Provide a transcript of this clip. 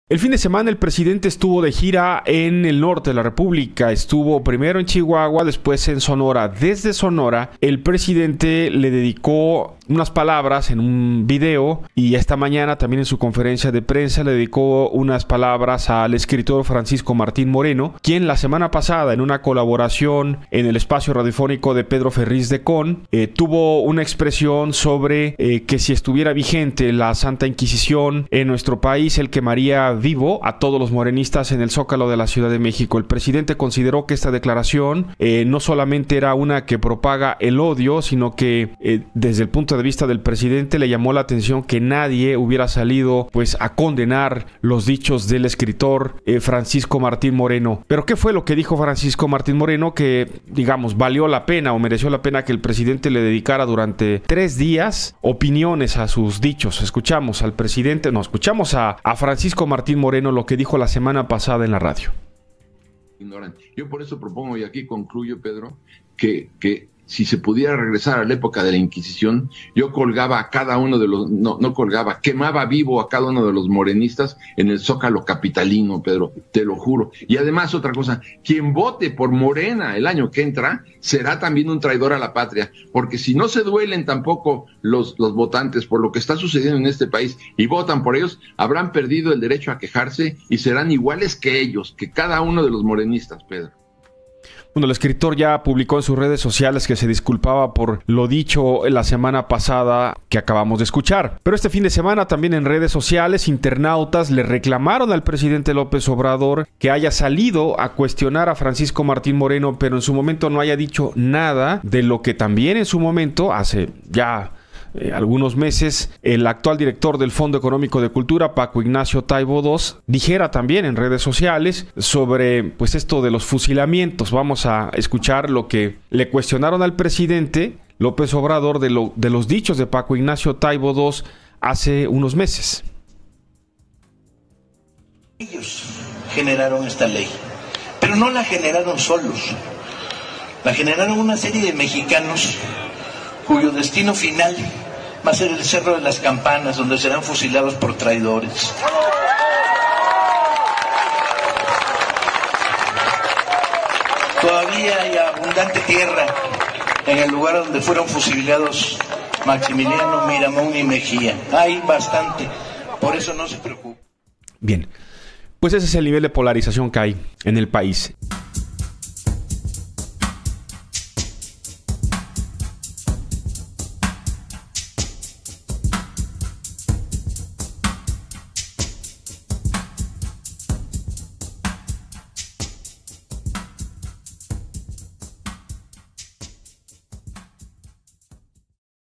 El fin de semana el presidente estuvo de gira en el norte de la República. Estuvo primero en Chihuahua, después en Sonora. Desde Sonora, el presidente le dedicó unas palabras en un video y esta mañana también en su conferencia de prensa le dedicó unas palabras al escritor Francisco Martín Moreno, quien la semana pasada en una colaboración en el espacio radiofónico de Pedro Ferriz de Con tuvo una expresión sobre que si estuviera vigente la Santa Inquisición en nuestro país, él quemaría vivo a todos los morenistas en el Zócalo de la Ciudad de México. El presidente consideró que esta declaración no solamente era una que propaga el odio, sino que desde el punto de vista del presidente le llamó la atención que nadie hubiera salido pues a condenar los dichos del escritor Francisco Martín Moreno. Pero ¿qué fue lo que dijo Francisco Martín Moreno que, digamos, valió la pena o mereció la pena que el presidente le dedicara durante 3 días opiniones a sus dichos? Escuchamos al presidente, escuchamos a Francisco Martín Moreno lo que dijo la semana pasada en la radio. Yo por eso propongo, y aquí concluyo, Pedro, que si se pudiera regresar a la época de la Inquisición, yo colgaba a cada uno de los, quemaba vivo a cada uno de los morenistas en el Zócalo capitalino, Pedro, te lo juro. Y además otra cosa, quien vote por Morena el año que entra, será también un traidor a la patria, porque si no se duelen tampoco los votantes por lo que está sucediendo en este país y votan por ellos, habrán perdido el derecho a quejarse y serán iguales que ellos, que cada uno de los morenistas, Pedro. Bueno, el escritor ya publicó en sus redes sociales que se disculpaba por lo dicho la semana pasada que acabamos de escuchar. Pero este fin de semana también en redes sociales, internautas le reclamaron al presidente López Obrador que haya salido a cuestionar a Francisco Martín Moreno, pero en su momento no haya dicho nada de lo que también en su momento, hace ya algunos meses, el actual director del Fondo Económico de Cultura, Paco Ignacio Taibo II, dijera también en redes sociales sobre pues esto de los fusilamientos. Vamos a escuchar lo que le cuestionaron al presidente López Obrador de los dichos de Paco Ignacio Taibo II hace unos meses. Ellos generaron esta ley, pero no la generaron solos. La generaron una serie de mexicanos cuyo destino final va a ser el Cerro de las Campanas, donde serán fusilados por traidores. Todavía hay abundante tierra en el lugar donde fueron fusilados Maximiliano, Miramón y Mejía. Hay bastante, por eso no se preocupe. Bien, pues ese es el nivel de polarización que hay en el país.